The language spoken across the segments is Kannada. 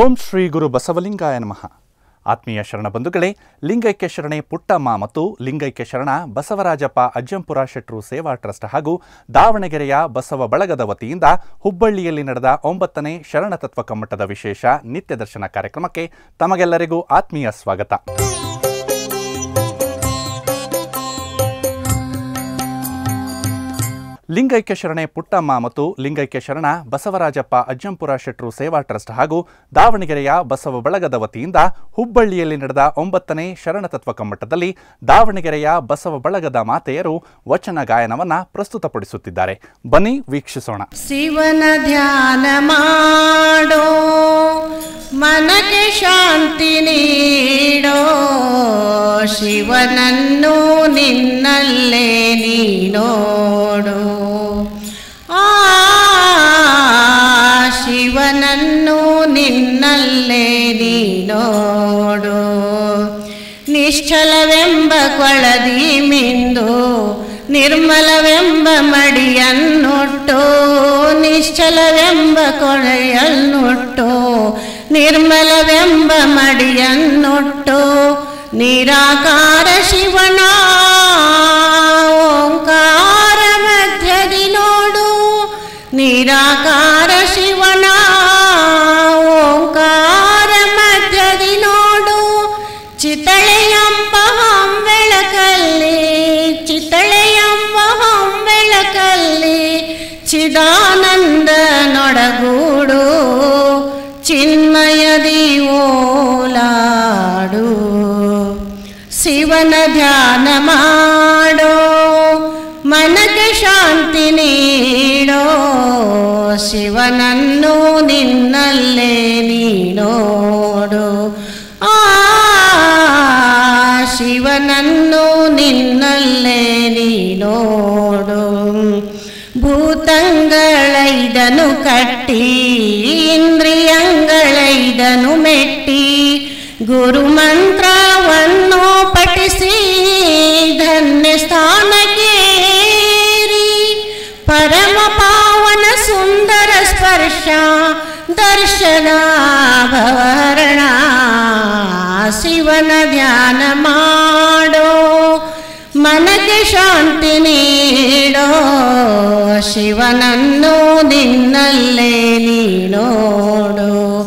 ಓಂ ಶ್ರೀ ಗುರು ಬಸವಲಿಂಗಾಯ ನಮಃ. ಆತ್ಮೀಯ ಶರಣ ಬಂಧುಗಳೇ, ಲಿಂಗೈಕ್ಯ ಶರಣೆ ಪುಟ್ಟಮ್ಮ ಮತ್ತು ಲಿಂಗೈಕ್ಯ ಶರಣ ಬಸವರಾಜಪ್ಪ ಅಜ್ಜಂಪುರ ಶೆಟ್ರು ಸೇವಾ ಟ್ರಸ್ಟ್ ಹಾಗೂ ದಾವಣಗೆರೆಯ ಬಸವ ಬಳಗದ ವತಿಯಿಂದ ಹುಬ್ಬಳ್ಳಿಯಲ್ಲಿ ನಡೆದ 9ನೇ ಶರಣ ತತ್ವ ಕಮ್ಮಟದ ವಿಶೇಷ ನಿತ್ಯ ದರ್ಶನ ಕಾರ್ಯಕ್ರಮಕ್ಕೆ ತಮಗೆಲ್ಲರಿಗೂ ಆತ್ಮೀಯ ಸ್ವಾಗತ. ಲಿಂಗೈಕ್ಯ ಶರಣೆ ಪುಟ್ಟಮ್ಮ ಮತ್ತು ಲಿಂಗೈಕ್ಯ ಶರಣ ಬಸವರಾಜಪ್ಪ ಅಜ್ಜಂಪುರ ಶೆಟ್ರು ಸೇವಾ ಟ್ರಸ್ಟ್ ಹಾಗೂ ದಾವಣಗೆರೆಯ ಬಸವ ಬಳಗದ ವತಿಯಿಂದ ಹುಬ್ಬಳ್ಳಿಯಲ್ಲಿ ನಡೆದ 9ನೇ ಶರಣ ತತ್ವ ಕಮ್ಮಟದಲ್ಲಿ ದಾವಣಗೆರೆಯ ಬಸವ ಬಳಗದ ಮಾತೆಯರು ವಚನ ಗಾಯನವನ್ನ ಪ್ರಸ್ತುತಪಡಿಸುತ್ತಿದ್ದಾರೆ. ಬನ್ನಿ ವೀಕ್ಷಿಸೋಣ. ಶಿವನ ಧ್ಯಾನ ಮಾಡೋ, ಮನಕ್ಕೆ ಶಾಂತಿ ನೀಡೋ, ಶಿವನನ್ನು ನಿನ್ನಲ್ಲೇ ನೀನೋಡು. ಶಿವನನ್ನು ನಿನ್ನಲ್ಲೇ ನೀನೋಡು. ನಿಶ್ಚಲವೆಂಬ ಕೊಳದಿ ಮಿಂದು ನಿರ್ಮಲವೆಂಬ ಮಡಿಯನ್ನುಟ್ಟು, ನಿಶ್ಚಲವೆಂಬ ಕೊಳೆಯನ್ನುಟ್ಟು ನಿರ್ಮಲವೆಂಬ ಮಡಿಯನ್ನುಟ್ಟು. ನಿರಾಕಾರ ಶಿವನ ಓಂಕಾರ ಮಧ್ಯದಿ ನೋಡು, ನಿರಾಕಾರ ಶಿವನ ಓಂಕಾರ ಮಧ್ಯದಿ ನೋಡು. ಚಿತಳೆಯಂಬ ಬೆಳಕಲ್ಲಿ, ಚಿತಳೆಯಂಬ ಬೆಳಕಲ್ಲಿ ಚಿದಾನಂದ ನೊಡಗೂಡು. ಚಿನ್ಮಯದಿ ಓಲಾಡು, ಶಿವನ ಧ್ಯಾನ ಮಾಡೋ, ಮನಕ್ಕೆ ಶಾಂತಿ ನೀಡೋ, ಶಿವನನ್ನು ನಿನ್ನಲ್ಲೇ ನೀನೋಡು. ಶಿವನನ್ನು ನಿನ್ನಲ್ಲೇ ನೀನೋಡು. ಭೂತಂಗಳೈದನು ಕಟ್ಟಿ ಇಂದ್ರಿಯಂಗಳೈದನು ಮೆಟ್ಟಿ, ಗುರುಮಂತ್ರವನ್ನು ಪಠಿಸಿ ಧನ್ಯ ಸ್ಥಾನಕ್ಕೇರಿ, ಪರಮ ಪಾವನ ಸುಂದರ ಸ್ಪರ್ಶ ದರ್ಶನ ಭವರಣ. ಶಿವನ ಧ್ಯಾನ ಮಾಡೋ, ಮನಕ್ಕೆ ಶಾಂತಿ ನೀಡೋ, ಶಿವನನ್ನು ನಿನ್ನಲ್ಲೇ ನೀನೋಡು.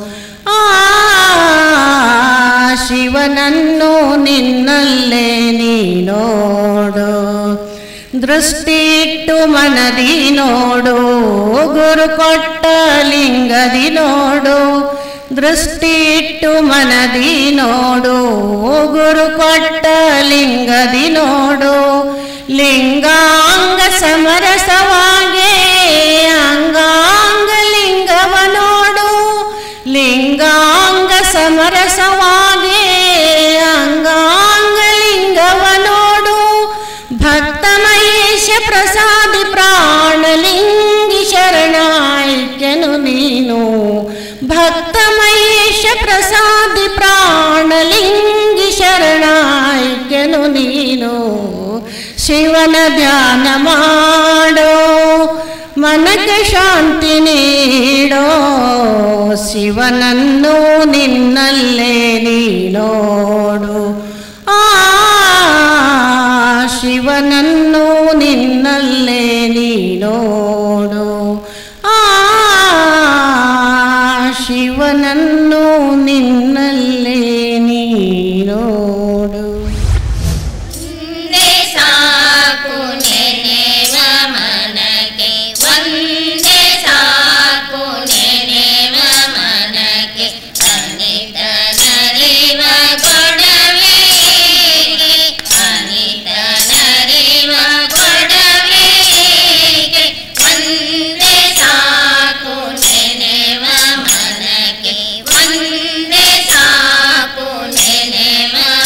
ಶಿವನನ್ನು ನಿನ್ನಲ್ಲೇ ನೀನೋಡು. ದೃಷ್ಟಿಟ್ಟು ಮನದಿ ನೋಡು, ಗುರು ಕೊಟ್ಟ ಲಿಂಗದಿ ನೋಡು. ದೃಷ್ಟಿಟ್ಟು ಮನದಿ ನೋಡು, ಗುರು ಕೊಟ್ಟ ಲಿಂಗದಿ ನೋಡು. ಲಿಂಗಾಂಗ ಸಮರಸವಾಗೆ ಅಂಗಾಂಗ ಲಿಂಗವ ನೋಡು. ಲಿಂಗಾಂಗ ಸಮರಸವಾಗೆ ಅಂಗಾಂಗ ಲಿಂಗವ ನೋಡು. ಭಕ್ತ ಮಹೇಶ ಪ್ರಸಾದಿ ಪ್ರಾಣಲಿಂಗಿ ಶರಣಾಯ್ಕೆನು ನೀನು. ಭಕ್ತ ಮಹೇಶ ಪ್ರಸಾದಿ ಪ್ರಾಣಲಿಂಗಿ ಶರಣಾಯ್ಕೆನು ನೀನು. ಶಿವನ ಧ್ಯಾನ ಮಾಡೋ, ಮನಕ್ಕೆ ಶಾಂತಿ ನೀಡೋ, ಶಿವನನ್ನು ನಿನ್ನಲ್ಲೇ ನೀನೋಡು. ಶಿವನನ್ನು ನಿನ್ನಲ್ಲೇ ನೀನೋಡು. ಶಿವನನ್ನು ನಿನ್ನಲ್ಲೇ ನೀನೋಡು. Name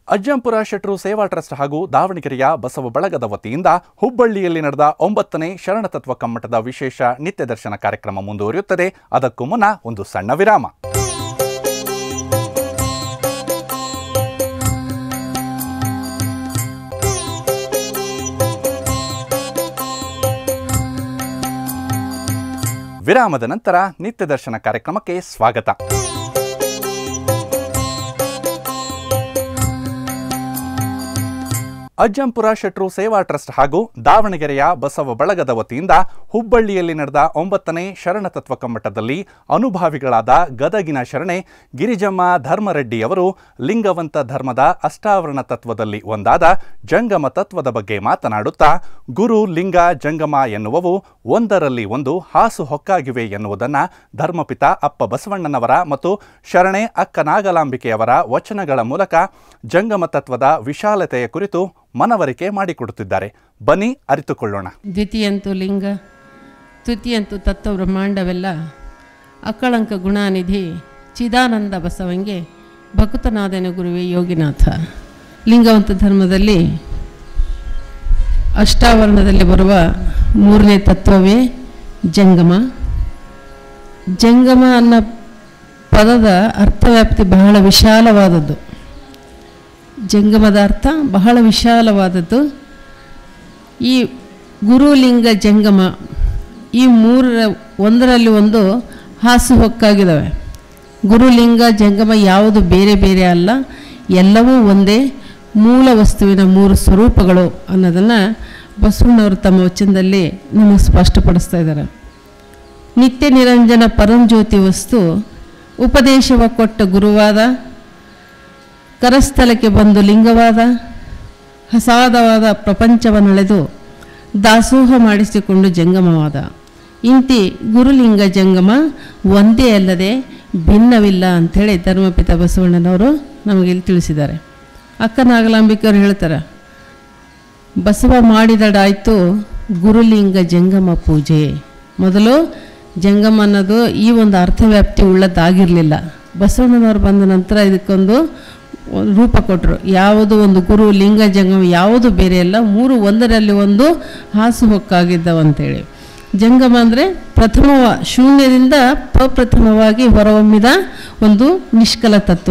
ಅಜ್ಜಂಪುರ ಶೆಟ್ರು ಸೇವಾ ಟ್ರಸ್ಟ್ ಹಾಗೂ ದಾವಣಗೆರೆಯ ಬಸವ ಬಳಗದ ವತಿಯಿಂದ ಹುಬ್ಬಳ್ಳಿಯಲ್ಲಿ ನಡೆದ 9ನೇ ಶರಣತತ್ವ ಕಮ್ಮಟದ ವಿಶೇಷ ನಿತ್ಯ ದರ್ಶನ ಕಾರ್ಯಕ್ರಮ ಮುಂದುವರಿಯುತ್ತದೆ. ಅದಕ್ಕೂ ಮುನ್ನ ಒಂದು ಸಣ್ಣ ವಿರಾಮ. ವಿರಾಮದ ನಂತರ ನಿತ್ಯ ದರ್ಶನ ಕಾರ್ಯಕ್ರಮಕ್ಕೆ ಸ್ವಾಗತ. ಅಜ್ಜಂಪುರ ಶೆಟ್ರು ಸೇವಾ ಟ್ರಸ್ಟ್ ಹಾಗೂ ದಾವಣಗೆರೆಯ ಬಸವ ಬಳಗದ ವತಿಯಿಂದ ಹುಬ್ಬಳ್ಳಿಯಲ್ಲಿ ನಡೆದ 9ನೇ ಶರಣತತ್ವ ಕಮ್ಮಟದಲ್ಲಿ ಅನುಭಾವಿಗಳಾದ ಗದಗಿನ ಶರಣೆ ಗಿರಿಜಮ್ಮ ಧರ್ಮರೆಡ್ಡಿಯವರು ಲಿಂಗವಂತ ಧರ್ಮದ ಅಷ್ಟಾವರಣ ತತ್ವದಲ್ಲಿ ಒಂದಾದ ಜಂಗಮ ತತ್ವದ ಬಗ್ಗೆ ಮಾತನಾಡುತ್ತಾ, ಗುರು ಲಿಂಗ ಜಂಗಮ ಎನ್ನುವವು ಒಂದರಲ್ಲಿ ಒಂದು ಹಾಸು ಹೊಕ್ಕಾಗಿವೆ ಎನ್ನುವುದನ್ನು ಧರ್ಮಪಿತ ಅಪ್ಪ ಬಸವಣ್ಣನವರ ಮತ್ತು ಶರಣೆ ಅಕ್ಕ ನಾಗಲಾಂಬಿಕೆಯವರ ವಚನಗಳ ಮೂಲಕ ಜಂಗಮ ತತ್ವದ ವಿಶಾಲತೆಯ ಕುರಿತು ಮನವರಿಕೆ ಮಾಡಿಕೊಡುತ್ತಿದ್ದಾರೆ. ಬನ್ನಿ ಅರಿತುಕೊಳ್ಳೋಣ. ದ್ವಿತೀಯಂತು ಲಿಂಗ, ತೃತೀಯಂತು ತತ್ವ ಬ್ರಹ್ಮಾಂಡವೆಲ್ಲ ಅಕ್ಕಳಂಕ ಗುಣಾನಿಧಿ ಚಿದಾನಂದ ಬಸವಂಗೆ ಭಕ್ತನಾದನ ಗುರುವೇ ಯೋಗಿನಾಥ. ಲಿಂಗವಂತ ಧರ್ಮದಲ್ಲಿ ಅಷ್ಟಾವರಣದಲ್ಲಿ ಬರುವ 3ನೇ ತತ್ವವೇ ಜಂಗಮ. ಜಂಗಮ ಅನ್ನೋ ಪದದ ಅರ್ಥವ್ಯಾಪ್ತಿ ಬಹಳ ವಿಶಾಲವಾದದ್ದು. ಜಂಗಮದ ಅರ್ಥ ಬಹಳ ವಿಶಾಲವಾದದ್ದು. ಈ ಗುರುಲಿಂಗ ಜಂಗಮ ಈ ಒಂದರಲ್ಲಿ ಒಂದು ಹಾಸು ಹೊಕ್ಕಾಗಿದ್ದಾವೆ. ಗುರುಲಿಂಗ ಜಂಗಮ ಯಾವುದು ಬೇರೆ ಬೇರೆ ಅಲ್ಲ, ಎಲ್ಲವೂ ಒಂದೇ ಮೂಲ ವಸ್ತುವಿನ 3 ಸ್ವರೂಪಗಳು ಅನ್ನೋದನ್ನು ಬಸವಣ್ಣವರು ತಮ್ಮ ವಚನದಲ್ಲಿ ನಮಗೆ ಸ್ಪಷ್ಟಪಡಿಸ್ತಾ ಇದ್ದಾರೆ. ನಿತ್ಯ ನಿರಂಜನ ಪರಂಜ್ಯೋತಿ ವಸ್ತು ಉಪದೇಶವ ಕೊಟ್ಟ ಗುರುವಾದ, ಕರಸ್ಥಲಕ್ಕೆ ಬಂದು ಲಿಂಗವಾದ, ಹಸಾದವಾದ ಪ್ರಪಂಚವನ್ನೆಳೆದು ದಾಸೋಹ ಮಾಡಿಸಿಕೊಂಡು ಜಂಗಮವಾದ. ಇಂತಿ ಗುರುಲಿಂಗ ಜಂಗಮ ಒಂದೇ ಅಲ್ಲದೆ ಭಿನ್ನವಿಲ್ಲ ಅಂಥೇಳಿ ಧರ್ಮಪಿತ ಬಸವಣ್ಣನವರು ನಮಗೆ ಇಲ್ಲಿ ತಿಳಿಸಿದ್ದಾರೆ. ಅಕ್ಕ ನಾಗಲಾಂಬಿಕೆಯವರು ಹೇಳ್ತಾರೆ, ಬಸವ ಮಾಡಿದಡಾಯಿತು ಗುರುಲಿಂಗ ಜಂಗಮ ಪೂಜೆ. ಮೊದಲು ಜಂಗಮ ಅನ್ನೋದು ಈ ಒಂದು ಅರ್ಥವ್ಯಾಪ್ತಿ ಉಳ್ಳದ್ದಾಗಿರಲಿಲ್ಲ. ಬಸವಣ್ಣನವರು ಬಂದ ನಂತರ ಇದಕ್ಕೊಂದು ರೂಪ ಕೊಟ್ಟರು. ಯಾವುದು ಒಂದು ಗುರು ಲಿಂಗ ಜಂಗಮ ಯಾವುದು ಬೇರೆ ಅಲ್ಲ, 3 ಒಂದರಲ್ಲಿ ಒಂದು ಹಾಸು ಹೊಕ್ಕಾಗಿದ್ದವಂತೇಳಿ. ಜಂಗಮ ಅಂದರೆ ಶೂನ್ಯದಿಂದ ಪ್ರಪ್ರಥಮವಾಗಿ ಹೊರಹೊಮ್ಮಿದ ಒಂದು ನಿಷ್ಕಲ ತತ್ವ,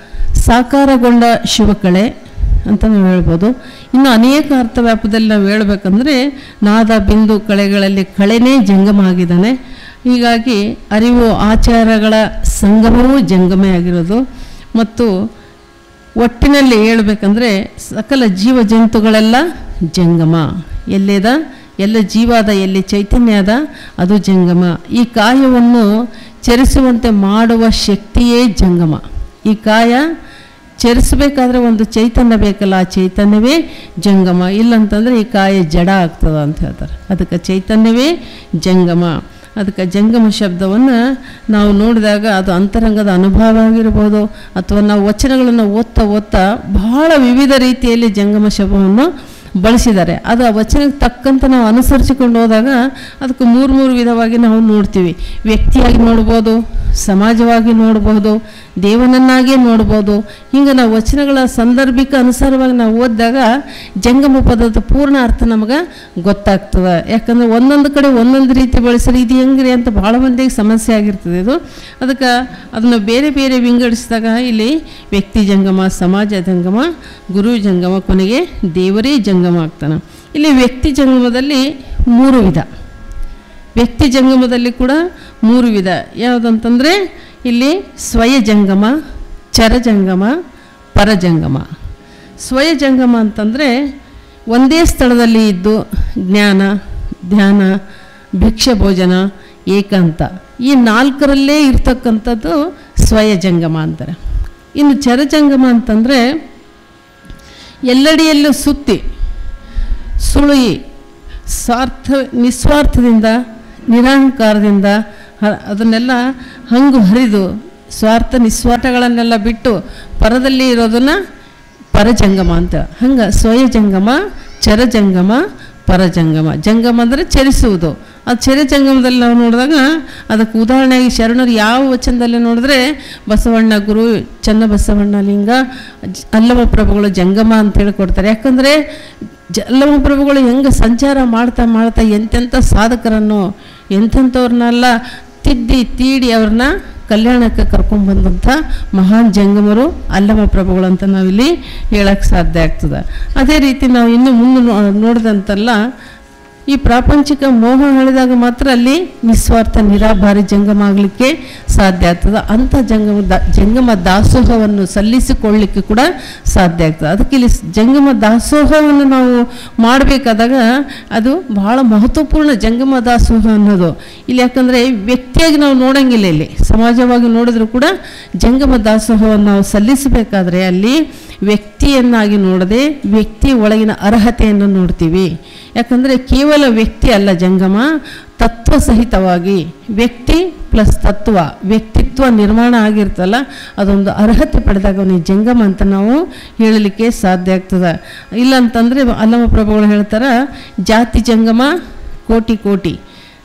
ಸಾಕಾರಗೊಂಡ ಶಿವಕಳೆ ಅಂತ ನಾವು ಹೇಳ್ಬೋದು. ಇನ್ನು ಅನೇಕ ಅರ್ಥವ್ಯಾಪದಲ್ಲಿ ನಾವು ಹೇಳಬೇಕಂದ್ರೆ ನಾದ ಬಿಂದು ಕಳೆಗಳಲ್ಲಿ ಕಳೆನೇ ಜಂಗಮ ಆಗಿದ್ದಾನೆ. ಹೀಗಾಗಿ ಅರಿವು ಆಚಾರಗಳ ಸಂಗಮವೂ ಜಂಗಮೇ ಆಗಿರೋದು. ಮತ್ತು ಒಟ್ಟಿನಲ್ಲಿ ಹೇಳಬೇಕಂದ್ರೆ ಸಕಲ ಜೀವ ಜಂತುಗಳೆಲ್ಲ ಜಂಗಮ. ಎಲ್ಲೇದ ಎಲ್ಲ ಜೀವಾದ, ಎಲ್ಲಿ ಚೈತನ್ಯ ಅದ ಅದು ಜಂಗಮ. ಈ ಕಾಯವನ್ನು ಚರಿಸುವಂತೆ ಮಾಡುವ ಶಕ್ತಿಯೇ ಜಂಗಮ. ಈ ಕಾಯ ಚರಿಸಬೇಕಾದ್ರೆ ಒಂದು ಚೈತನ್ಯ ಬೇಕಲ್ಲ, ಆ ಚೈತನ್ಯವೇ ಜಂಗಮ. ಇಲ್ಲಂತಂದರೆ ಈ ಕಾಯ ಜಡ ಆಗ್ತದ ಅಂತ ಹೇಳ್ತಾರೆ. ಅದಕ್ಕೆ ಚೈತನ್ಯವೇ ಜಂಗಮ. ಅದಕ್ಕೆ ಜಂಗಮ ಶಬ್ದವನ್ನು ನಾವು ನೋಡಿದಾಗ ಅದು ಅಂತರಂಗದ ಅನುಭವ ಆಗಿರ್ಬೋದು, ಅಥವಾ ನಾವು ವಚನಗಳನ್ನು ಓದ್ತಾ ಬಹಳ ವಿವಿಧ ರೀತಿಯಲ್ಲಿ ಜಂಗಮ ಶಬ್ದವನ್ನು ಬಳಸಿದ್ದಾರೆ. ಅದು ಆ ವಚನಕ್ಕೆ ತಕ್ಕಂತೆ ನಾವು ಅನುಸರಿಸಿಕೊಂಡು ಹೋದಾಗ ಅದಕ್ಕೆ 3 ವಿಧವಾಗಿ ನಾವು ನೋಡ್ತೀವಿ. ವ್ಯಕ್ತಿಯಾಗಿ ನೋಡ್ಬೋದು, ಸಮಾಜವಾಗಿ ನೋಡ್ಬೋದು, ದೇವನನ್ನಾಗೇ ನೋಡ್ಬೋದು. ಹೀಗೆ ನಾವು ವಚನಗಳ ಸಂದರ್ಭಿಕ ಅನುಸಾರವಾಗಿ ನಾವು ಓದಿದಾಗ ಜಂಗಮ ಪದದ ಪೂರ್ಣ ಅರ್ಥ ನಮಗೆ ಗೊತ್ತಾಗ್ತದೆ. ಯಾಕಂದರೆ ಒಂದೊಂದು ಕಡೆ ಒಂದೊಂದು ರೀತಿ ಬಳಸಿದ್ರೆ ಇದು ಹೆಂಗ್ರಿ ಅಂತ ಭಾಳ ಮಂದಿಗೆ ಸಮಸ್ಯೆ ಆಗಿರ್ತದೆ. ಇದು ಅದಕ್ಕೆ ಅದನ್ನು ಬೇರೆ ಬೇರೆ ವಿಂಗಡಿಸಿದಾಗ ಇಲ್ಲಿ ವ್ಯಕ್ತಿ ಜಂಗಮ, ಸಮಾಜ ಜಂಗಮ, ಗುರು ಜಂಗಮ, ಕೊನೆಗೆ ದೇವರೇ ಜಂಗಮ ಆಗ್ತಾನೆ. ಇಲ್ಲಿ ವ್ಯಕ್ತಿ ಜಂಗಮದಲ್ಲಿ 3 ವಿಧ. ವ್ಯಕ್ತಿ ಜಂಗಮದಲ್ಲಿ ಕೂಡ 3 ವಿಧ. ಯಾವುದಂತಂದರೆ ಇಲ್ಲಿ ಸ್ವಯ ಜಂಗಮ, ಚರಜಂಗಮ, ಪರಜಂಗಮ. ಸ್ವಯ ಜಂಗಮ ಅಂತಂದರೆ ಒಂದೇ ಸ್ಥಳದಲ್ಲಿ ಇದ್ದು ಜ್ಞಾನ, ಧ್ಯಾನ, ಭಿಕ್ಷೆ ಭೋಜನ, ಏಕಾಂತ ಈ 4ರಲ್ಲೇ ಇರ್ತಕ್ಕಂಥದ್ದು ಸ್ವಯ ಜಂಗಮ ಅಂತಾರೆ. ಇನ್ನು ಚರಜಂಗಮ ಅಂತಂದರೆ ಎಲ್ಲೆಡೆಯಲ್ಲೂ ಸುತ್ತಿ ಸುಳುಯಿ ನಿಸ್ವಾರ್ಥದಿಂದ ನಿರಹಂಕಾರದಿಂದ ಅದನ್ನೆಲ್ಲ ಹಂಗು ಹರಿದು ನಿಸ್ವಾರ್ಥಗಳನ್ನೆಲ್ಲ ಬಿಟ್ಟು ಪರದಲ್ಲಿ ಇರೋದನ್ನು ಪರಜಂಗಮ ಅಂತ. ಹಂಗೆ ಸ್ವಯ ಜಂಗಮ, ಚರಜಂಗಮ, ಪರಜಂಗಮ. ಜಂಗಮ ಅಂದರೆ ಚಲಿಸುವುದು. ಅದು ಚರಿ ಜಂಗಮದಲ್ಲಿ ನಾವು ನೋಡಿದಾಗ ಅದಕ್ಕೆ ಉದಾಹರಣೆಯಾಗಿ ಶರಣರು ಯಾವ ವಚನದಲ್ಲಿ ನೋಡಿದ್ರೆ ಬಸವಣ್ಣ ಗುರು, ಚನ್ನಬಸವಣ್ಣ ಲಿಂಗ, ಅಲ್ಲಮ ಪ್ರಭುಗಳು ಜಂಗಮ ಅಂತ ಹೇಳಿಕೊಡ್ತಾರೆ. ಯಾಕಂದರೆ ಅಲ್ಲಮ ಪ್ರಭುಗಳು ಹೆಂಗೆ ಸಂಚಾರ ಮಾಡ್ತಾ ಮಾಡ್ತಾ ಎಂತೆಂಥ ಸಾಧಕರನ್ನು ಎಂಥವ್ರನ್ನೆಲ್ಲ ತಿದ್ದಿ ತೀಡಿ ಅವ್ರನ್ನ ಕಲ್ಯಾಣಕ್ಕೆ ಕರ್ಕೊಂಡ್ಬಂದಂಥ ಮಹಾನ್ ಜಂಗಮರು ಅಲ್ಲಮ ಪ್ರಭುಗಳು ಅಂತ ನಾವಿಲ್ಲಿ ಹೇಳಕ್ಕೆ ಸಾಧ್ಯ ಆಗ್ತದೆ. ಅದೇ ರೀತಿ ನಾವು ಇನ್ನು ಮುಂದೆ ನೋಡಿದಂತೆಲ್ಲ ಈ ಪ್ರಾಪಂಚಿಕ ಮೋಹ ಹೇಳಿದಾಗ ಮಾತ್ರ ಅಲ್ಲಿ ನಿಸ್ವಾರ್ಥ ನಿರಾಭಾರಿ ಜಂಗಮ ಆಗಲಿಕ್ಕೆ ಸಾಧ್ಯ ಆಗ್ತದೆ. ಅಂಥ ಜಂಗಮ ದಾಸೋಹವನ್ನು ಸಲ್ಲಿಸಿಕೊಳ್ಳಲಿಕ್ಕೆ ಕೂಡ ಸಾಧ್ಯ ಆಗ್ತದೆ. ಅದಕ್ಕೆ ಇಲ್ಲಿ ಜಂಗಮ ದಾಸೋಹವನ್ನು ನಾವು ಮಾಡಬೇಕಾದಾಗ ಅದು ಬಹಳ ಮಹತ್ವಪೂರ್ಣ ಜಂಗಮ ದಾಸೋಹ ಅನ್ನೋದು ಇಲ್ಲಿ. ಯಾಕಂದರೆ ವ್ಯಕ್ತಿಯಾಗಿ ನಾವು ನೋಡೋಂಗಿಲ್ಲ, ಇಲ್ಲಿ ಸಮಾಜವಾಗಿ ನೋಡಿದ್ರು ಕೂಡ ಜಂಗಮ ದಾಸೋಹವನ್ನು ನಾವು ಸಲ್ಲಿಸಬೇಕಾದ್ರೆ ಅಲ್ಲಿ ವ್ಯಕ್ತಿಯನ್ನಾಗಿ ನೋಡದೆ ವ್ಯಕ್ತಿ ಒಳಗಿನ ಅರ್ಹತೆಯನ್ನು ನೋಡ್ತೀವಿ. ಯಾಕಂದರೆ ಕೇವಲ ವ್ಯಕ್ತಿ ಅಲ್ಲ ಜಂಗಮ, ತತ್ವ ಸಹಿತವಾಗಿ ವ್ಯಕ್ತಿ ಪ್ಲಸ್ ತತ್ವ, ವ್ಯಕ್ತಿತ್ವ ನಿರ್ಮಾಣ ಆಗಿರ್ತಲ್ಲ, ಅದೊಂದು ಅರ್ಹತೆ ಪಡೆದಾಗ ಅವನಿಗೆ ಜಂಗಮ ಅಂತ ನಾವು ಹೇಳಲಿಕ್ಕೆ ಸಾಧ್ಯ ಆಗ್ತದೆ. ಇಲ್ಲಂತಂದರೆ ಅಲ್ಲಮ ಪ್ರಭುಗಳು ಹೇಳ್ತಾರೆ, ಜಾತಿ ಜಂಗಮ ಕೋಟಿ ಕೋಟಿ,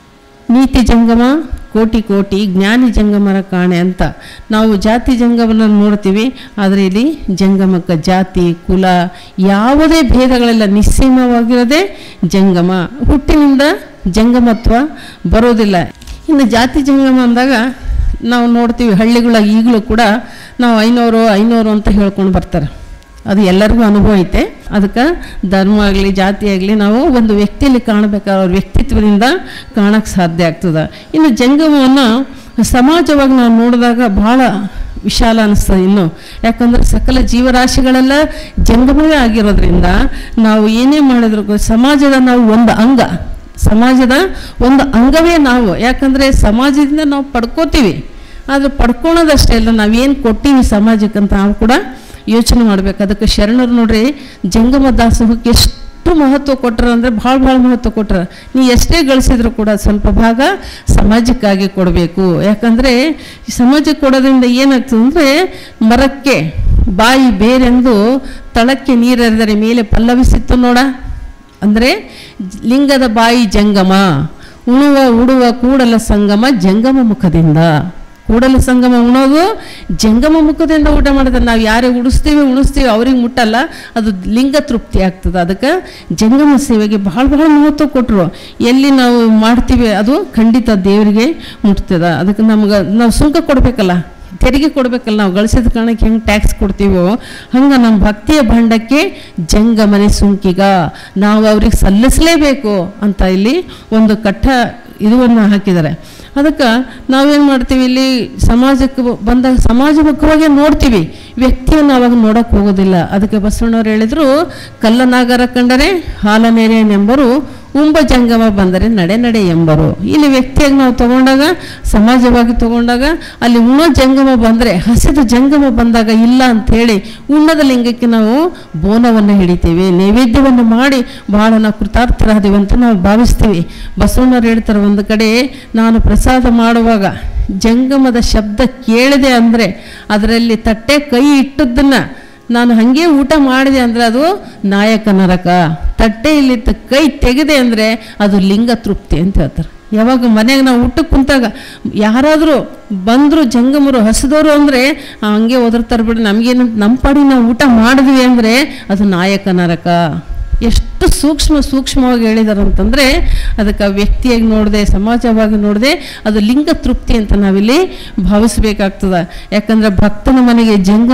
ನೀತಿ ಜಂಗಮ ಕೋಟಿ ಕೋಟಿ, ಜ್ಞಾನಿ ಜಂಗಮರ ಕಾಣೆ ಅಂತ. ನಾವು ಜಾತಿ ಜಂಗಮನ ನೋಡ್ತೀವಿ, ಆದರೆ ಇಲ್ಲಿ ಜಂಗಮಕ್ಕೆ ಜಾತಿ ಕುಲ ಯಾವುದೇ ಭೇದಗಳೆಲ್ಲ ನಿಸ್ಸೀಮವಾಗಿರೋದೇ ಜಂಗಮ. ಹುಟ್ಟಿನಿಂದ ಜಂಗಮತ್ವ ಬರೋದಿಲ್ಲ. ಇನ್ನು ಜಾತಿ ಜಂಗಮ ಅಂದಾಗ ನಾವು ನೋಡ್ತೀವಿ ಹಳ್ಳಿಗಳ ಈಗಲೂ ಕೂಡ ನಾವು 500 ಅಂತ ಹೇಳ್ಕೊಂಡು ಬರ್ತಾರೆ. ಅದು ಎಲ್ಲರಿಗೂ ಅನುಭವ ಐತೆ. ಅದಕ್ಕೆ ಧರ್ಮ ಆಗಲಿ ಜಾತಿ ಆಗಲಿ ನಾವು ಒಂದು ವ್ಯಕ್ತಿಯಲ್ಲಿ ಕಾಣಬೇಕಾದ್ರೆ ಅವ್ರ ವ್ಯಕ್ತಿತ್ವದಿಂದ ಕಾಣಕ್ಕೆ ಸಾಧ್ಯ ಆಗ್ತದೆ. ಇನ್ನು ಜಂಗಮವನ್ನು ಸಮಾಜವಾಗಿ ನಾವು ನೋಡಿದಾಗ ಭಾಳ ವಿಶಾಲ ಅನ್ನಿಸ್ತದೆ ಇನ್ನು. ಯಾಕಂದರೆ ಸಕಲ ಜೀವರಾಶಿಗಳೆಲ್ಲ ಜಂಗಮವೇ ಆಗಿರೋದ್ರಿಂದ ನಾವು ಏನೇ ಮಾಡಿದ್ರು ಸಮಾಜದ ನಾವು ಒಂದು ಅಂಗ, ಸಮಾಜದ ಒಂದು ಅಂಗವೇ ನಾವು. ಯಾಕಂದರೆ ಸಮಾಜದಿಂದ ನಾವು ಪಡ್ಕೋತೀವಿ, ಆದರೆ ಪಡ್ಕೊಳೋದಷ್ಟೇ ಇಲ್ಲ, ನಾವೇನು ಕೊಟ್ಟಿವಿ ಸಮಾಜಕ್ಕಂತ ನಾವು ಕೂಡ ಯೋಚನೆ ಮಾಡಬೇಕು. ಅದಕ್ಕೆ ಶರಣರು ನೋಡ್ರಿ ಜಂಗಮ ದಾಸೋಹಕ್ಕೆ ಎಷ್ಟು ಮಹತ್ವ ಕೊಟ್ಟರು ಅಂದರೆ ಭಾಳ ಮಹತ್ವ ಕೊಟ್ಟರು. ನೀ ಎಷ್ಟೇ ಗಳಿಸಿದ್ರು ಕೂಡ ಸ್ವಲ್ಪ ಭಾಗ ಸಮಾಜಕ್ಕಾಗಿ ಕೊಡಬೇಕು. ಯಾಕಂದರೆ ಈ ಸಮಾಜಕ್ಕೆ ಕೊಡೋದ್ರಿಂದ ಏನಾಗ್ತದೆ ಅಂದರೆ ಮರಕ್ಕೆ ಬಾಯಿ ಬೇರೆಂದು ತಳಕ್ಕೆ ನೀರೆರೆದರೆ ಮೇಲೆ ಪಲ್ಲವಿಸಿತ್ತು ನೋಡ. ಅಂದರೆ ಲಿಂಗದ ಬಾಯಿ ಜಂಗಮ, ಉಣುವ ಉಡುವ ಕೂಡಲ ಸಂಗಮ ಜಂಗಮ ಮುಖದಿಂದ. ಕೂಡಲ ಸಂಗಮ ಉಣೋದು ಜಂಗಮ ಮುಖದಿಂದ ಊಟ ಮಾಡಿದ್ರೆ ನಾವು ಯಾರಿಗೆ ಉಣಿಸ್ತೀವಿ ಅವ್ರಿಗೆ ಮುಟ್ಟಲ್ಲ, ಅದು ಲಿಂಗ ತೃಪ್ತಿ ಆಗ್ತದೆ. ಅದಕ್ಕೆ ಜಂಗಮ ಸೇವೆಗೆ ಭಾಳ ಮಹತ್ವ ಕೊಟ್ಟರು. ಎಲ್ಲಿ ನಾವು ಮಾಡ್ತೀವಿ ಅದು ಖಂಡಿತ ದೇವರಿಗೆ ಮುಟ್ತದೆ. ಅದಕ್ಕೆ ನಾವು ಸುಂಕ ಕೊಡಬೇಕಲ್ಲ, ತೆರಿಗೆ ಕೊಡಬೇಕಲ್ಲ. ನಾವು ಗಳಿಸಿದ ಕಾರಣಕ್ಕೆ ಹೆಂಗೆ ಟ್ಯಾಕ್ಸ್ ಕೊಡ್ತೀವೋ ಹಂಗೆ ನಮ್ಮ ಭಕ್ತಿಯ ಭಂಡಕ್ಕೆ ಜಂಗಮನೆ ಸುಂಕಿಗ ನಾವು ಅವ್ರಿಗೆ ಸಲ್ಲಿಸಲೇಬೇಕು ಅಂತ ಇಲ್ಲಿ ಒಂದು ಇದನ್ನು ಹಾಕಿದ್ದಾರೆ. ಅದಕ್ಕೆ ನಾವೇನು ಮಾಡ್ತೀವಿ, ಇಲ್ಲಿ ಸಮಾಜಕ್ಕೆ ಬಂದಾಗ ಸಮಾಜಮುಖವಾಗಿ ನೋಡ್ತೀವಿ, ವ್ಯಕ್ತಿಯನ್ನು ಅವಾಗ ನೋಡೋಕೆ ಹೋಗೋದಿಲ್ಲ. ಅದಕ್ಕೆ ಬಸವಣ್ಣವ್ರು ಹೇಳಿದರು, ಕಲ್ಲನಾಗರ ಕಂಡರೆ ಹಾಲನೇರೆನೆಂಬರು, ಉಂಬ ಜಂಗಮ ಬಂದರೆ ನಡೆ ಎಂಬರು. ಇಲ್ಲಿ ವ್ಯಕ್ತಿಯಾಗಿ ನಾವು ತಗೊಂಡಾಗ ಸಮಾಜವಾಗಿ ತಗೊಂಡಾಗ ಅಲ್ಲಿ ಉಣ್ಣೋ ಜಂಗಮ ಬಂದರೆ, ಹಸಿದ ಜಂಗಮ ಬಂದಾಗ ಇಲ್ಲ ಅಂಥೇಳಿ ಉಣ್ಣದ ಲಿಂಗಕ್ಕೆ ನಾವು ಬೋನವನ್ನು ಹಿಡಿತೀವಿ, ನೈವೇದ್ಯವನ್ನು ಮಾಡಿ ಭಾಳ ನಾವು ಕೃತಾರ್ಥರಾದೀವಂತ ನಾವು ಭಾವಿಸ್ತೀವಿ. ಬಸವಣ್ಣವ್ರು ಹೇಳ್ತಾರೆ ಒಂದು ಕಡೆ, ನಾನು ಪ್ರಸಾದ ಮಾಡುವಾಗ ಜಂಗಮದ ಶಬ್ದ ಕೇಳಿದೆ ಅಂದರೆ ಅದರಲ್ಲಿ ತಟ್ಟೆ ಕೈ ಇಟ್ಟದ್ದನ್ನು ನಾನು ಹಾಗೆ ಊಟ ಮಾಡಿದೆ ಅಂದರೆ ಅದು ನಾಯಕ ನರಕ. ತಟ್ಟೆಯಲ್ಲಿದ್ದ ಕೈ ತೆಗೆದೆ ಅಂದರೆ ಅದು ಲಿಂಗ ತೃಪ್ತಿ ಅಂತ ಹೇಳ್ತಾರೆ. ಯಾವಾಗ ಮನೆಗೆ ನಾವು ಊಟಕ್ಕೆ ಕುಂತಾಗ ಯಾರಾದರೂ ಬಂದರು ಜಂಗಮರು ಹಸಿದವರು ಅಂದರೆ ಹಂಗೆ ಒದರ್ತಾರೆ ಬಿಡಿ, ನಮಗೇನು ನಮ್ಮ ಪಾಡಿ ನಾವು ಊಟ ಮಾಡಿದ್ವಿ ಅಂದರೆ ಅದು ನಾಯಕ ನರಕ. ಎಷ್ಟು ಸೂಕ್ಷ್ಮವಾಗಿ ಹೇಳಿದ್ದಾರೆ ಅಂತಂದರೆ ಅದಕ್ಕೆ ವ್ಯಕ್ತಿಯಾಗಿ ನೋಡಿದೆ ಸಮಾಜವಾಗಿ ನೋಡಿದೆ ಅದು ಲಿಂಗ ತೃಪ್ತಿ ಅಂತ ನಾವಿಲ್ಲಿ ಭಾವಿಸಬೇಕಾಗ್ತದೆ. ಯಾಕಂದರೆ ಭಕ್ತನ ಮನೆಗೆ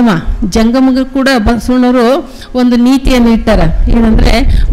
ಜಂಗಮಗೂ ಕೂಡ ಬಸವಣ್ಣವರು ಒಂದು ನೀತಿಯನ್ನು ಇಟ್ಟಾರ. ಏನಂದರೆ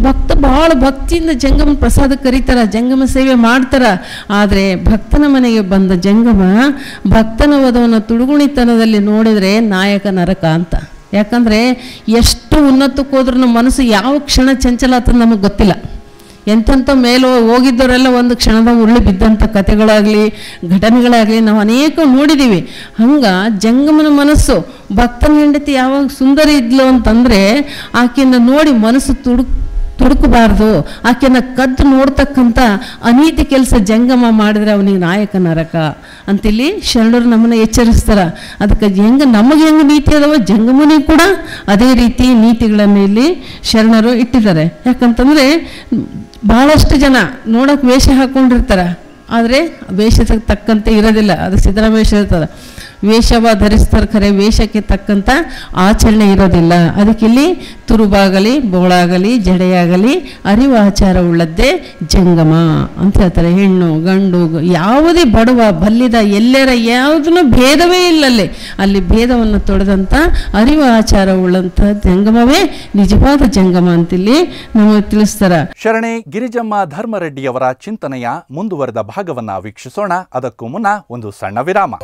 ಭಾಳ ಭಕ್ತಿಯಿಂದ ಜಂಗಮ ಪ್ರಸಾದ ಕರೀತಾರ, ಜಂಗಮ ಸೇವೆ ಮಾಡ್ತಾರ. ಆದರೆ ಭಕ್ತನ ಮನೆಗೆ ಬಂದ ಜಂಗಮ ಭಕ್ತನ ವಧವನ್ನು ತುಡುಗುಣಿತನದಲ್ಲಿ ನೋಡಿದರೆ ನಾಯಕ ನರಕ ಅಂತ. ಯಾಕಂದರೆ ಎಷ್ಟು ಉನ್ನತಕ್ಕೆ ಹೋದ್ರೂ ನಮ್ಮ ಮನಸ್ಸು ಯಾವ ಕ್ಷಣ ಚಂಚಲ ಆತಂದು ನಮಗೆ ಗೊತ್ತಿಲ್ಲ. ಎಂತೆಂಥ ಮೇಲೆ ಹೋಗಿದ್ದವರೆಲ್ಲ ಒಂದು ಕ್ಷಣದಾಗ ಉರುಳಿ ಬಿದ್ದಂಥ ಕಥೆಗಳಾಗಲಿ ಘಟನೆಗಳಾಗಲಿ ನಾವು ಅನೇಕ ನೋಡಿದ್ದೀವಿ. ಹಂಗೆ ಜಂಗಮನ ಮನಸ್ಸು ಭಕ್ತನ ಹೆಂಡತಿ ಯಾವಾಗ ಸುಂದರಿ ಇದ್ಲು ಅಂತಂದರೆ ಆಕೆಯನ್ನು ನೋಡಿ ಮನಸ್ಸು ತುಡುಕಬಾರ್ದು, ಆಕೆನ ಕದ್ದು ನೋಡ್ತಕ್ಕಂಥ ಅನೀತಿ ಕೆಲಸ ಜಂಗಮ ಮಾಡಿದ್ರೆ ಅವನಿಗೆ ನಾಯಕ ನರಕ ಅಂತಿಲ್ಲಿ ಶರಣರು ನಮ್ಮನ್ನು ಎಚ್ಚರಿಸ್ತಾರ. ಅದಕ್ಕೆ ನಮಗೆ ಹೆಂಗೆ ನೀತಿ ಅದಾವ ಜಂಗಮನಿಗೆ ಕೂಡ ಅದೇ ರೀತಿ ನೀತಿಗಳನ್ನು ಇಲ್ಲಿ ಶರಣರು ಇಟ್ಟಿದ್ದಾರೆ. ಯಾಕಂತಂದರೆ ಭಾಳಷ್ಟು ಜನ ನೋಡೋಕೆ ವೇಷ ಹಾಕ್ಕೊಂಡಿರ್ತಾರೆ, ಆದರೆ ವೇಷಕ್ಕೆ ತಕ್ಕಂತೆ ಇರೋದಿಲ್ಲ. ಅದು ಸಿದ್ದರಾಮೇಶ ಇರ್ತದೆ, ವೇಷವ ಧರಿಸ್ತಾರೆ ಖರೆ ವೇಷಕ್ಕೆ ತಕ್ಕಂಥ ಆಚರಣೆ ಇರೋದಿಲ್ಲ. ಅದಕ್ಕೆ ಇಲ್ಲಿ ತುರುಬಾಗಲಿ ಬೋಳಾಗಲಿ ಜಡೆಯಾಗಲಿ ಅರಿವು ಆಚಾರ ಉಳ್ಳದ್ದೇ ಜಂಗಮ ಅಂತ ಹೇಳ್ತಾರೆ. ಹೆಣ್ಣು ಗಂಡು ಯಾವುದೇ ಬಡವ ಬಲ್ಲಿದ ಎಲ್ಲರ ಯಾವುದನ್ನು ಭೇದವೇ ಇಲ್ಲಲ್ಲಿ, ಅಲ್ಲಿ ಭೇದವನ್ನು ತೊಡೆದಂಥ ಅರಿವು ಆಚಾರ ಉಳ್ಳಂಥ ಜಂಗಮವೇ ನಿಜವಾದ ಜಂಗಮ ಅಂತಿಲ್ಲಿ ನಮಗೆ ತಿಳಿಸ್ತಾರ. ಶರಣೆ ಗಿರಿಜಮ್ಮ ಧರ್ಮರೆಡ್ಡಿಯವರ ಚಿಂತನೆಯ ಮುಂದುವರೆದ ಭಾಗವನ್ನ ವೀಕ್ಷಿಸೋಣ. ಅದಕ್ಕೂ ಮುನ್ನ ಒಂದು ಸಣ್ಣ ವಿರಾಮ.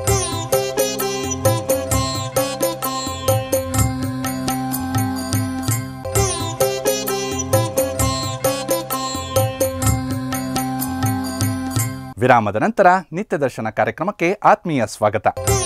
ವಿರಾಮದ ನಂತರ ನಿತ್ಯ ದರ್ಶನ ಕಾರ್ಯಕ್ರಮಕ್ಕೆ ಆತ್ಮೀಯ ಸ್ವಾಗತ.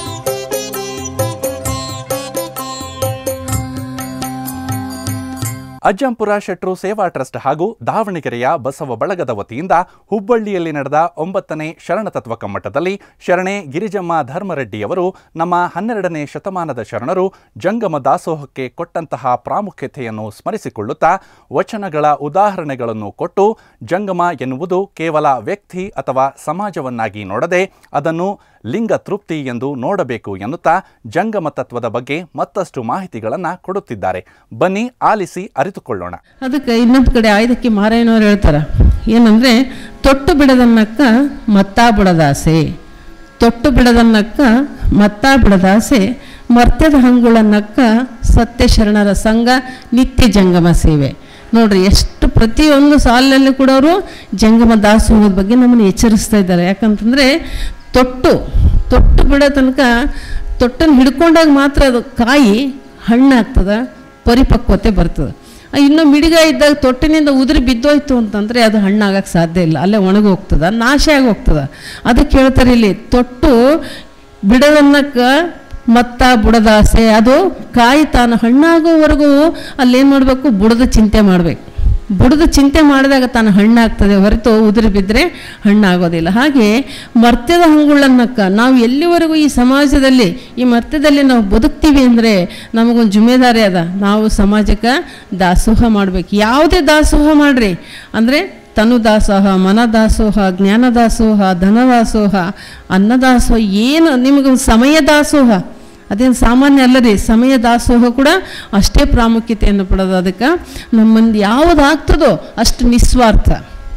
ಅಜ್ಜಂಪುರ ಶೆಟ್ರು ಸೇವಾ ಟ್ರಸ್ಟ್ ಹಾಗೂ ದಾವಣಗೆರೆಯ ಬಸವ ಬಳಗದ ವತಿಯಿಂದ ಹುಬ್ಬಳ್ಳಿಯಲ್ಲಿ ನಡೆದ 9ನೇ ಶರಣತತ್ವ ಕಮ್ಮಟದಲ್ಲಿ ಶರಣೆ ಗಿರಿಜಮ್ಮ ಧರ್ಮರೆಡ್ಡಿಯವರು ನಮ್ಮ 12ನೇ ಶತಮಾನದ ಶರಣರು ಜಂಗಮ ದಾಸೋಹಕ್ಕೆ ಕೊಟ್ಟಂತಹ ಪ್ರಾಮುಖ್ಯತೆಯನ್ನು ಸ್ಮರಿಸಿಕೊಳ್ಳುತ್ತಾ ವಚನಗಳ ಉದಾಹರಣೆಗಳನ್ನು ಕೊಟ್ಟು ಜಂಗಮ ಎನ್ನುವುದು ಕೇವಲ ವ್ಯಕ್ತಿ ಅಥವಾ ಸಮಾಜವನ್ನಾಗಿ ನೋಡದೆ ಅದನ್ನು ಲಿಂಗ ತೃಪ್ತಿ ಎಂದು ನೋಡಬೇಕು ಎನ್ನುತ್ತಾ ಜಂಗಮ ತತ್ವದ ಬಗ್ಗೆ ಮತ್ತಷ್ಟು ಮಾಹಿತಿಗಳನ್ನು ಕೊಡುತ್ತಿದ್ದಾರೆ. ಬನ್ನಿ ಆಲಿಸಿ ಅರಿತುಕೊಳ್ಳೋಣ. ಅದಕ್ಕೆ ಇನ್ನೊಂದು ಕಡೆ ಆಯ್ದಕ್ಕೆ ಮಾರಾಯಣವ್ರು ಹೇಳ್ತಾರೆ ಏನಂದರೆ, ತೊಟ್ಟು ಬಿಡದನ್ನಕ್ಕ ಮತ್ತಾ ಬಿಡದಾಸೆ, ತೊಟ್ಟು ಬಿಡದನ್ನಕ್ಕ ಮತ್ತಾ ಬಿಡದಾಸೆ, ಮರ್ತ್ಯದ ಹಂಗುಳನ್ನಕ್ಕ ಸತ್ಯ ಶರಣರ ಸಂಘ ನಿತ್ಯ ಜಂಗಮ ಸೇವೆ. ನೋಡ್ರಿ ಎಷ್ಟು ಪ್ರತಿಯೊಂದು ಸಾಲಿನಲ್ಲಿ ಕೂಡ ಅವರು ಜಂಗಮ ದಾಸೋಹದ ಬಗ್ಗೆ ನಮ್ಮನ್ನು ಎಚ್ಚರಿಸ್ತಾ ಇದ್ದಾರೆ. ಯಾಕಂತಂದರೆ ತೊಟ್ಟು ಬಿಡೋ ತನಕ ತೊಟ್ಟನ್ನು ಹಿಡ್ಕೊಂಡಾಗ ಮಾತ್ರ ಅದು ಕಾಯಿ ಹಣ್ಣಾಗ್ತದೆ, ಪರಿಪಕ್ವತೆ ಬರ್ತದೆ. ಇನ್ನೂ ಮಿಡಿಗ ಇದ್ದಾಗ ತೊಟ್ಟಿನಿಂದ ಉದುರಿ ಬಿದ್ದೋಯ್ತು ಅಂತಂದರೆ ಅದು ಹಣ್ಣಾಗಕ್ಕೆ ಸಾಧ್ಯ ಇಲ್ಲ, ಅಲ್ಲೇ ಒಣಗಿ ಹೋಗ್ತದೆ, ನಾಶ ಆಗಿ ಹೋಗ್ತದೆ. ಅದಕ್ಕೆ ಹೇಳ್ತಾರೆ ಇಲ್ಲಿ ತೊಟ್ಟು ಬಿಡೋದನ್ನಕ್ಕೆ ಮತ್ತ ಬುಡದಾಸೆ, ಅದು ಕಾಯಿ ತಾನು ಹಣ್ಣಾಗೋವರೆಗೂ ಅಲ್ಲೇನು ಮಾಡಬೇಕು, ಬುಡದ ಚಿಂತೆ ಮಾಡಬೇಕು. ಬುಡದ ಚಿಂತೆ ಮಾಡಿದಾಗ ತಾನು ಹಣ್ಣಾಗ್ತದೆ ಹೊರತು ಉದುರಿ ಬಿದ್ದರೆ ಹಣ್ಣಾಗೋದಿಲ್ಲ. ಹಾಗೆ ಮರ್ತ್ಯದ ಹಂಗುಳನ್ನಕ್ಕ ನಾವು ಎಲ್ಲಿವರೆಗೂ ಈ ಸಮಾಜದಲ್ಲಿ ಈ ಮರ್ತ್ಯದಲ್ಲಿ ನಾವು ಬದುಕ್ತೀವಿ ಅಂದರೆ ನಮಗೊಂದು ಜುಮ್ಮೆದಾರಿ ಅದ, ನಾವು ಸಮಾಜಕ್ಕೆ ದಾಸೋಹ ಮಾಡಬೇಕು. ಯಾವುದೇ ದಾಸೋಹ ಮಾಡಿರಿ ಅಂದರೆ ತನು ದಾಸೋಹ, ಮನ ದಾಸೋಹ, ಜ್ಞಾನ ದಾಸೋಹ, ಧನ ದಾಸೋಹ, ಅನ್ನದಾಸೋಹ, ಏನು ನಿಮಗೆ ಸಮಯ ದಾಸೋಹ ಅದೇನು ಸಾಮಾನ್ಯ ಅಲ್ಲ ರೀ. ಸಮಯ ದಾಸೋಹ ಕೂಡ ಅಷ್ಟೇ ಪ್ರಾಮುಖ್ಯತೆಯನ್ನು ಪಡೆದು ಅದಕ್ಕೆ ನಮ್ಮಂದು ಯಾವುದಾಗ್ತದೋ ಅಷ್ಟು ನಿಸ್ವಾರ್ಥ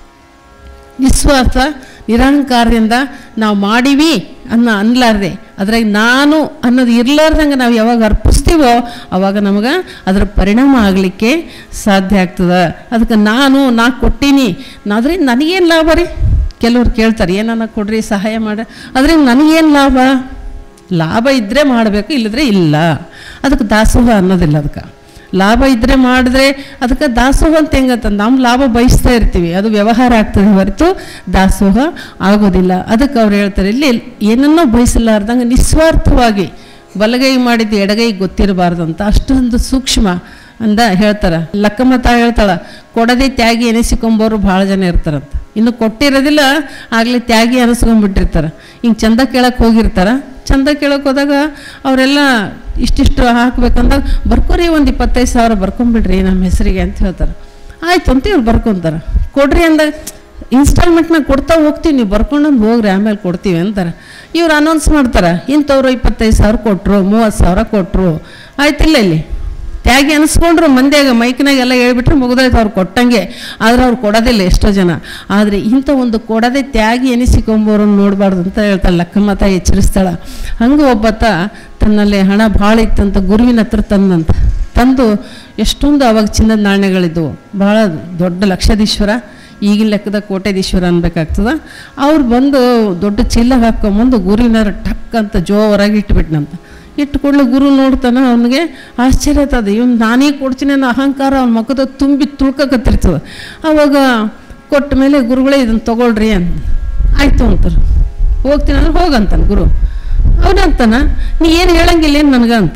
ನಿರಹಂಕಾರದಿಂದ ನಾವು ಮಾಡೀವಿ ಅನ್ಲಾರ್ದೆ ಅದ್ರಾಗ ನಾನು ಅನ್ನೋದು ಇರ್ಲಾರ್ದಂಗೆ ನಾವು ಯಾವಾಗ ಅರ್ಪಿಸ್ತೀವೋ ಆವಾಗ ನಮಗೆ ಅದರ ಪರಿಣಾಮ ಆಗಲಿಕ್ಕೆ ಸಾಧ್ಯ ಆಗ್ತದೆ. ಅದಕ್ಕೆ ನಾ ಕೊಟ್ಟೀನಿ, ಆದರೆ ನನಗೇನು ಲಾಭ ರೀ? ಕೆಲವ್ರು ಕೇಳ್ತಾರೆ, ಏನನ್ನ ಕೊಡ್ರಿ ಸಹಾಯ ಮಾಡಿ, ಆದರೆ ನನಗೇನು ಲಾಭ ಇದ್ದರೆ ಮಾಡಬೇಕು, ಇಲ್ಲದ್ರೆ ಇಲ್ಲ. ಅದಕ್ಕೆ ದಾಸೋಹ ಅನ್ನೋದಿಲ್ಲ. ಅದಕ್ಕೆ ಲಾಭ ಇದ್ದರೆ ಮಾಡಿದ್ರೆ ಅದಕ್ಕೆ ದಾಸೋಹ ಅಂತ ಹೆಂಗಂತಂದು ನಮ್ಮ ಲಾಭ ಬಯಸ್ತಾ ಇರ್ತೀವಿ, ಅದು ವ್ಯವಹಾರ ಆಗ್ತದೆ ಹೊರತು ದಾಸೋಹ ಆಗೋದಿಲ್ಲ. ಅದಕ್ಕೆ ಅವ್ರು ಹೇಳ್ತಾರೆ ಇಲ್ಲಿ ಏನನ್ನೋ ಬಯಸಲಾರ್ದಂಗೆ ನಿಸ್ವಾರ್ಥವಾಗಿ ಬಲಗೈ ಮಾಡಿದ್ದು ಎಡಗೈ ಗೊತ್ತಿರಬಾರ್ದು ಅಂತ ಅಷ್ಟೊಂದು ಸೂಕ್ಷ್ಮ ಅಂದ ಹೇಳ್ತಾರೆ. ಲಕ್ಕಮ್ಮ ತಾಯಿ ಹೇಳ್ತಾಳೆ, ಕೊಡದೆ ತ್ಯಾಗಿ ಎನಿಸಿಕೊಂಬೋರು ಭಾಳ ಜನ ಇರ್ತಾರಂತ. ಇನ್ನು ಕೊಟ್ಟಿರೋದಿಲ್ಲ ಆಗಲೇ ತ್ಯಾಗಿ ಅನಿಸ್ಕೊಂಡ್ಬಿಟ್ಟಿರ್ತಾರೆ. ಹಿಂಗೆ ಚಂದ ಕೇಳಕ್ಕೆ ಹೋಗಿರ್ತಾರೆ. ಚಂದ ಕೇಳಕ್ಕೆ ಹೋದಾಗ ಅವರೆಲ್ಲ ಇಷ್ಟಿಷ್ಟು ಹಾಕ್ಬೇಕಂದಾಗ ಬರ್ಕೋರಿ ಒಂದು 25,000 ಬರ್ಕೊಂಬಿಡ್ರಿ ನಮ್ಮ ಹೆಸರಿಗೆ ಅಂತ ಹೇಳ್ತಾರೆ. ಆಯ್ತು ಅಂತ ಇವ್ರು ಬರ್ಕೊತಾರೆ. ಕೊಡ್ರಿ ಅಂದಾಗ ಇನ್ಸ್ಟಾಲ್ಮೆಂಟ್ನಾಗ ಕೊಡ್ತಾ ಹೋಗ್ತೀವಿ, ನೀವು ಬರ್ಕೊಂಡಂದು ಹೋಗ್ರಿ ಆಮೇಲೆ ಕೊಡ್ತೀವಿ ಅಂತಾರೆ. ಇವ್ರು ಅನೌನ್ಸ್ ಮಾಡ್ತಾರೆ, ಇಂಥವ್ರು 25,000 ಕೊಟ್ಟರು, 30,000 ಕೊಟ್ಟರು, ಆಯ್ತಿಲ್ಲ ಇಲ್ಲಿ ತ್ಯಾಗಿ ಅನಿಸ್ಕೊಂಡ್ರು ಮಂದಿಯಾಗ ಮೈಕ್ನಾಗೆಲ್ಲ ಹೇಳ್ಬಿಟ್ರೆ ಮುಗಿದೋಯ್ತು, ಅವ್ರು ಕೊಟ್ಟಂಗೆ. ಆದರೆ ಅವ್ರು ಕೊಡೋದಿಲ್ಲ ಎಷ್ಟೋ ಜನ. ಆದರೆ ಇಂಥ ಒಂದು ಕೊಡದೆ ತ್ಯಾಗಿ ಎನಿಸಿಕೊಂಬೋರನ್ನು ನೋಡಬಾರ್ದು ಅಂತ ಹೇಳ್ತಾಳೆ ಲಕ್ಕಮ್ಮ ತಾಯಿ, ಎಚ್ಚರಿಸ್ತಾಳೆ. ಹಂಗೆ ಒಬ್ಬತ್ತ ತನ್ನಲ್ಲಿ ಹಣ ಭಾಳ ಇತ್ತಂತ ಗುರುವಿನ ಹತ್ರ ತಂದು ಎಷ್ಟೊಂದು ಅವಾಗ ಚಿನ್ನದ ನಾಣ್ಯಗಳಿದ್ದವು, ಭಾಳ ದೊಡ್ಡ ಲಕ್ಷಾಧೀಶ್ವರ, ಈಗಿನ ಲೆಕ್ಕದ ಕೋಟ್ಯಾಧೀಶ್ವರ ಅನ್ಬೇಕಾಗ್ತದೆ. ಅವ್ರು ಬಂದು ದೊಡ್ಡ ಚೀಲ ಹಾಕ್ಕೊಂಬಂದು ಗುರುವಿನ ಟಕ್ ಅಂತ ಜೋರಾಗಿ ಇಟ್ಬಿಟ್ನಂತ. ಇಟ್ಟುಕೊಳ್ಳಿ ಗುರು ನೋಡ್ತಾನೆ, ಅವನಿಗೆ ಆಶ್ಚರ್ಯ ಆಗ್ತದೆ, ಇವನು ನಾನೇ ಕೊಡ್ತೀನಿ ಅನ್ನೋ ಅಹಂಕಾರ ಅವ್ನ ಮಕ್ಕದ ತುಂಬಿ ತುಳ್ಕತ್ತಿರ್ತದೆ. ಆವಾಗ ಕೊಟ್ಟ ಮೇಲೆ ಗುರುಗಳೇ ಇದನ್ನು ತೊಗೊಳ್ರಿ ಅಂತ. ಆಯಿತು ಅಂತಾರೆ. ಹೋಗ್ತೀನಿ ಅಂದ್ರೆ ಹೋಗಂತಾನೆ ಗುರು. ಅವನಂತಾನ, ನೀ ಏನು ಹೇಳಂಗಿಲ್ಲ ಏನು ನನಗೆ ಅಂತಾನೆ.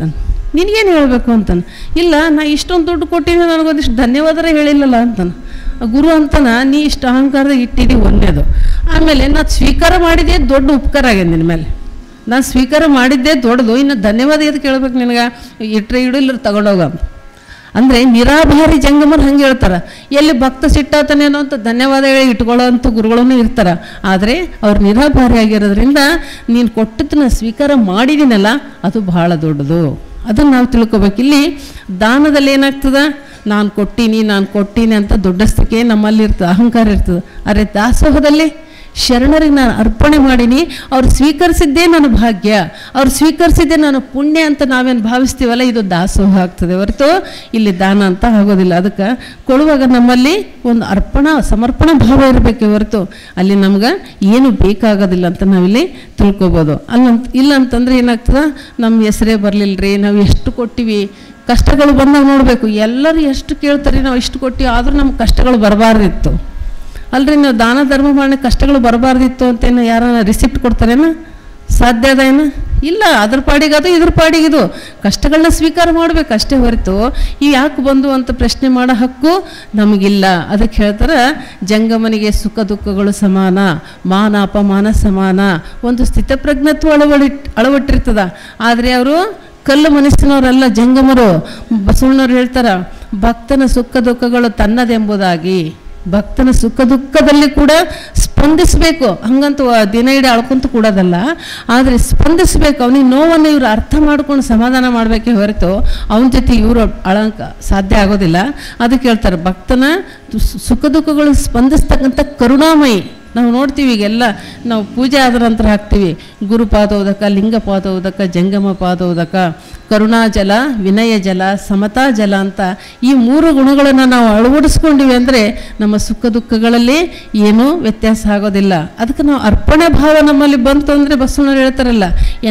ನಿನಗೇನು ಹೇಳಬೇಕು ಅಂತಾನೆ. ಇಲ್ಲ ನಾ ಇಷ್ಟೊಂದು ದುಡ್ಡು ಕೊಟ್ಟಿದ್ದೀನಿ, ನನಗೊಂದಿಷ್ಟು ಧನ್ಯವಾದರೇ ಹೇಳಿಲ್ಲಲ್ಲ ಅಂತಾನೆ. ಗುರು ಅಂತಾನ, ನೀ ಇಷ್ಟು ಅಹಂಕಾರದ ಇಟ್ಟಿದ್ದೀವಿ ಒಂದೇದು. ಆಮೇಲೆ ನಾನು ಸ್ವೀಕಾರ ಮಾಡಿದ್ದೇ ದೊಡ್ಡ ಉಪಕಾರ ಆಗಿದೆ ನಿನ್ನ ಮೇಲೆ. ನಾನು ಸ್ವೀಕಾರ ಮಾಡಿದ್ದೇ ದೊಡ್ಡದು, ಇನ್ನು ಧನ್ಯವಾದ ಎದಕ್ಕೆ ಕೇಳ್ಬೇಕು ನಿನಗೆ? ಇಟ್ಟರೆ ಇಡು, ಇಲ್ಲ ತಗೊಂಡೋಗ. ಅಂದರೆ ನಿರಾಭಾರಿ ಜಂಗಮರು ಹಂಗೆ ಹೇಳ್ತಾರೆ. ಎಲ್ಲಿ ಭಕ್ತ ಸಿಟ್ಟಾತನೇನೋ ಅಂತ ಧನ್ಯವಾದ ಹೇಳಿ ಇಟ್ಕೊಳ್ಳೋ ಅಂಥ ಗುರುಗಳೂ ಇರ್ತಾರೆ. ಆದರೆ ಅವ್ರು ನಿರಾಭಾರಿ ಆಗಿರೋದ್ರಿಂದ ನೀನು ಕೊಟ್ಟದನ್ನ ಸ್ವೀಕಾರ ಮಾಡಿದ್ದೀನಲ್ಲ, ಅದು ಬಹಳ ದೊಡ್ಡದು. ಅದನ್ನು ನಾವು ತಿಳ್ಕೊಬೇಕು. ಇಲ್ಲಿ ದಾನದಲ್ಲಿ ಏನಾಗ್ತದೆ, ನಾನು ಕೊಟ್ಟೀನಿ ಅಂತ ದೊಡ್ಡಸ್ತಿಕೆ ನಮ್ಮಲ್ಲಿ ಇರ್ತದೆ, ಅಹಂಕಾರ ಇರ್ತದೆ. ಆದರೆ ದಾಸೋಹದಲ್ಲಿ ಶರಣರಿಗೆ ನಾನು ಅರ್ಪಣೆ ಮಾಡೀನಿ, ಅವ್ರು ಸ್ವೀಕರಿಸಿದ್ದೇ ನನ್ನ ಭಾಗ್ಯ, ಅವ್ರು ಸ್ವೀಕರಿಸಿದ್ದೇ ನಾನು ಪುಣ್ಯ ಅಂತ ನಾವೇನು ಭಾವಿಸ್ತೀವಲ್ಲ, ಇದು ದಾಸೋಹ ಆಗ್ತದೆ ಹೊರತು ಇಲ್ಲಿ ದಾನ ಅಂತ ಆಗೋದಿಲ್ಲ. ಅದಕ್ಕೆ ಕೊಡುವಾಗ ನಮ್ಮಲ್ಲಿ ಒಂದು ಸಮರ್ಪಣಾ ಭಾವ ಇರಬೇಕೆ ಹೊರತು ಅಲ್ಲಿ ನಮ್ಗೆ ಏನು ಬೇಕಾಗೋದಿಲ್ಲ ಅಂತ ನಾವಿಲ್ಲಿ ತಿಳ್ಕೊಬೋದು. ಇಲ್ಲ ಅಂತಂದ್ರೆ ಏನಾಗ್ತದೆ, ನಮ್ಮ ಹೆಸರೇ ಬರಲಿಲ್ಲರಿ, ನಾವು ಎಷ್ಟು ಕೊಟ್ಟಿವಿ, ಕಷ್ಟಗಳು ಬಂದಾಗ ನೋಡಬೇಕು. ಎಲ್ಲರೂ ಎಷ್ಟು ಕೇಳ್ತಾರೆ, ನಾವು ಇಷ್ಟು ಕೊಟ್ಟಿವಿ, ಆದರೂ ನಮ್ಗೆ ಕಷ್ಟಗಳು ಬರಬಾರ್ದಿತ್ತು ಅಲ್ರಿ. ನಾವು ದಾನ ಧರ್ಮ ಮಾಡಿ ಕಷ್ಟಗಳು ಬರಬಾರ್ದಿತ್ತು ಅಂತೇನು ಯಾರನ್ನ ರಿಸಿಪ್ಟ್ ಕೊಡ್ತಾರೇನ? ಸಾಧ್ಯ ಅದ ಏನು? ಇಲ್ಲ. ಅದ್ರ ಪಾಡಿಗದು ಇದ್ರ ಪಾಡಿಗಿದು ಕಷ್ಟಗಳನ್ನ ಸ್ವೀಕಾರ ಮಾಡಬೇಕು ಅಷ್ಟೇ ಹೊರತು ಇವು ಯಾಕೆ ಬಂದು ಅಂತ ಪ್ರಶ್ನೆ ಮಾಡೋ ಹಕ್ಕು ನಮಗಿಲ್ಲ. ಅದಕ್ಕೆ ಹೇಳ್ತಾರೆ, ಜಂಗಮನಿಗೆ ಸುಖ ದುಃಖಗಳು ಸಮಾನ, ಮಾನ ಅಪಮಾನ ಸಮಾನ. ಒಂದು ಸ್ಥಿತಪ್ರಜ್ಞತ್ವ ಅಳವಟ್ಟಿರ್ತದ. ಆದರೆ ಅವರು ಕಲ್ಲು ಮನಸ್ಸಿನವರಲ್ಲ ಜಂಗಮರು. ಬಸವಣ್ಣವ್ರು ಹೇಳ್ತಾರ, ಭಕ್ತನ ಸುಖ ದುಃಖಗಳು ತನ್ನದೆಂಬುದಾಗಿ. ಭಕ್ತನ ಸುಖ ದುಃಖದಲ್ಲಿ ಕೂಡ ಸ್ಪಂದಿಸಬೇಕು. ಹಂಗಂತೂ ದಿನ ಇಡೀ ಅಳ್ಕೊಂತ ಕೂಡೋದಲ್ಲ, ಆದರೆ ಸ್ಪಂದಿಸಬೇಕು. ಅವನಿಗೆ ನೋವನ್ನು ಇವರು ಅರ್ಥ ಮಾಡ್ಕೊಂಡು ಸಮಾಧಾನ ಮಾಡಬೇಕೇ ಹೊರತು ಅವನ ಜೊತೆ ಇವರು ಅಳಂಕ ಸಾಧ್ಯ ಆಗೋದಿಲ್ಲ. ಅದಕ್ಕೆ ಹೇಳ್ತಾರೆ, ಭಕ್ತನ ಸುಖ ದುಃಖಗಳು ಸ್ಪಂದಿಸ್ತಕ್ಕಂಥ ಕರುಣಾಮಯಿ. ನಾವು ನೋಡ್ತೀವಿ ಈಗೆಲ್ಲ ನಾವು ಪೂಜೆ ಆದ ನಂತರ ಹಾಕ್ತೀವಿ ಗುರುಪಾದೋದಕ, ಲಿಂಗ ಪಾದೋದಕ, ಜಂಗಮ ಪಾದೋದಕ, ಕರುಣಾಜಲ, ವಿನಯ ಜಲ, ಸಮತಾ ಜಲ ಅಂತ ಈ 3 ಗುಣಗಳನ್ನು ನಾವು ಅಳವಡಿಸ್ಕೊಂಡಿವಿ ಅಂದರೆ ನಮ್ಮ ಸುಖ ದುಃಖಗಳಲ್ಲಿ ಏನೂ ವ್ಯತ್ಯಾಸ ಆಗೋದಿಲ್ಲ. ಅದಕ್ಕೆ ನಾವು ಅರ್ಪಣೆ ಭಾವ ನಮ್ಮಲ್ಲಿ ಬಂತು ಅಂದರೆ ಬಸವಣ್ಣವ್ರು ಹೇಳ್ತಾರಲ್ಲ,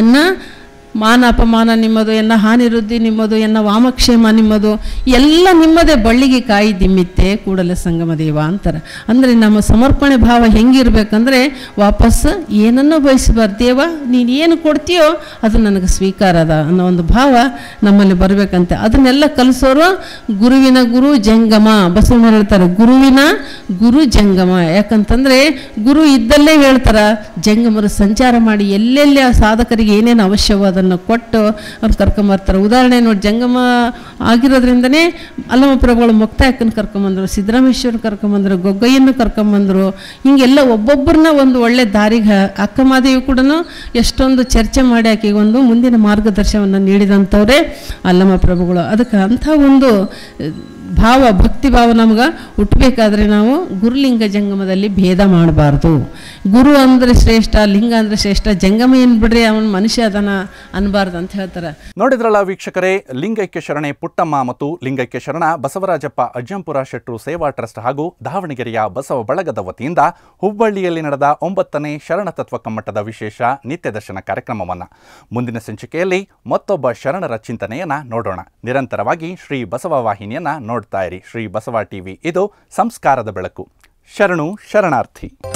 ಮಾನ ಅಪಮಾನ ನಿಮ್ಮದು, ಎನ್ನ ಹಾನಿ ವೃದ್ಧಿ ನಿಮ್ಮದು, ಎನ್ನ ವಾಮಕ್ಷೇಮ ನಿಮ್ಮದು, ಎಲ್ಲ ನಿಮ್ಮದೇ, ಬಳ್ಳಿಗೆ ಕಾಯಿ ದಿಮ್ಮಿತ್ತೆ ಕೂಡಲೇ ಸಂಗಮ ದೇವ ಅಂತಾರೆ. ಅಂದರೆ ನಮ್ಮ ಸಮರ್ಪಣೆ ಭಾವ ಹೆಂಗಿರ್ಬೇಕಂದ್ರೆ ವಾಪಸ್ ಏನನ್ನೂ ಬಯಸಬಾರ್ದು. ದೇವ ನೀನು ಏನು ಕೊಡ್ತೀಯೋ ಅದು ನನಗೆ ಸ್ವೀಕಾರ ಅದ ಅನ್ನೋ ಒಂದು ಭಾವ ನಮ್ಮಲ್ಲಿ ಬರಬೇಕಂತೆ. ಅದನ್ನೆಲ್ಲ ಕಲಿಸೋರು ಗುರುವಿನ ಗುರು ಜಂಗಮ. ಬಸವಣ್ಣ ಹೇಳ್ತಾರೆ, ಗುರುವಿನ ಗುರು ಜಂಗಮ. ಯಾಕಂತಂದರೆ ಗುರು ಇದ್ದಲ್ಲೇ ಹೇಳ್ತಾರೆ, ಜಂಗಮರು ಸಂಚಾರ ಮಾಡಿ ಎಲ್ಲೆಲ್ಲಿ ಆ ಸಾಧಕರಿಗೆ ಏನೇನು ಅವಶ್ಯವಾದ ಅದನ್ನು ಕೊಟ್ಟು ಅವ್ರು ಕರ್ಕೊಂಬರ್ತಾರೆ. ಉದಾಹರಣೆ ನೋಡಿ, ಜಂಗಮ ಆಗಿರೋದ್ರಿಂದನೇ ಅಲ್ಲಮ ಪ್ರಭುಗಳು ಮುಕ್ತಾಯಕ್ಕನ್ನು ಕರ್ಕೊಂಬಂದರು, ಸಿದ್ದರಾಮೇಶ್ವರ ಕರ್ಕೊಂಬಂದರು, ಗೊಗ್ಗಯ್ಯನ್ನು ಕರ್ಕೊಂಬಂದರು. ಹಿಂಗೆಲ್ಲ ಒಬ್ಬೊಬ್ಬರನ್ನ ಒಂದು ಒಳ್ಳೆ ದಾರಿಗೆ, ಅಕ್ಕಮಾದೇವಿ ಕೂಡ ಎಷ್ಟೊಂದು ಚರ್ಚೆ ಮಾಡಿ ಆಕೆಗೆ ಒಂದು ಮುಂದಿನ ಮಾರ್ಗದರ್ಶನವನ್ನು ನೀಡಿದಂಥವ್ರೆ ಅಲ್ಲಮ ಪ್ರಭುಗಳು. ಅದಕ್ಕೆ ಅಂಥ ಒಂದು ಭಾವ, ಭಕ್ತಿ ಭಾವ ನಮ್ಗೆ ಹುಟ್ಟಬೇಕಾದ್ರೆ ನಾವು ಗುರುಲಿಂಗ ಜಂಗಮದಲ್ಲಿ ಭೇದ ಮಾಡಬಾರ್ದು. ಗುರು ಅಂದರೆ ಶ್ರೇಷ್ಠ, ಲಿಂಗ ಅಂದರೆ ಶ್ರೇಷ್ಠ, ಜಂಗಮ ಏನು ಬಿಡ್ರಿ ಅವನ ಮನುಷ್ಯ ಅದನ್ನ ಅನ್ಬಾರ್ದು ಅಂತ ಹೇಳ್ತಾರೆ. ನೋಡಿದ್ರಲ್ಲ ವೀಕ್ಷಕರೇ, ಲಿಂಗೈಕ್ಯ ಶರಣೆ ಪುಟ್ಟಮ್ಮ ಮತ್ತು ಲಿಂಗೈಕ್ಯ ಶರಣ ಬಸವರಾಜಪ್ಪ ಅಜ್ಜಂಪುರ ಶೆಟ್ರು ಸೇವಾ ಟ್ರಸ್ಟ್ ಹಾಗೂ ದಾವಣಗೆರೆಯ ಬಸವ ಬಳಗದ ವತಿಯಿಂದ ಹುಬ್ಬಳ್ಳಿಯಲ್ಲಿ ನಡೆದ 9ನೇ ಶರಣ ತತ್ವ ಕಮ್ಮಟದ ವಿಶೇಷ ನಿತ್ಯ ದರ್ಶನ ಕಾರ್ಯಕ್ರಮವನ್ನು ಮುಂದಿನ ಸಂಚಿಕೆಯಲ್ಲಿ ಮತ್ತೊಬ್ಬ ಶರಣರ ಚಿಂತನೆಯನ್ನ ನೋಡೋಣ. ನಿರಂತರವಾಗಿ ಶ್ರೀ ಬಸವ ವಾಹಿನಿಯನ್ನ ನೋಡ್ತಾ ಇರಿ. ಶ್ರೀ ಬಸವ ಟಿವಿ, ಇದು ಸಂಸ್ಕಾರದ ಬೆಳಕು. ಶರಣು ಶರಣಾರ್ಥಿ.